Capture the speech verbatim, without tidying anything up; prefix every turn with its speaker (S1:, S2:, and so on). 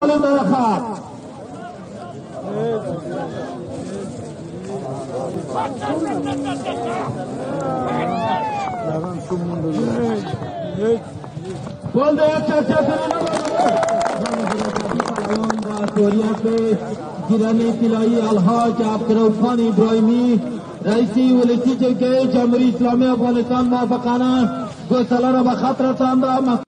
S1: گل در چرچه سوریت گیرانی طلایی الحاج عبدالرحمن ابراهیمی رئیسی ولسی جرگه جمهوری اسلامی افغانستان موافقانه گسله را به خط رسانده.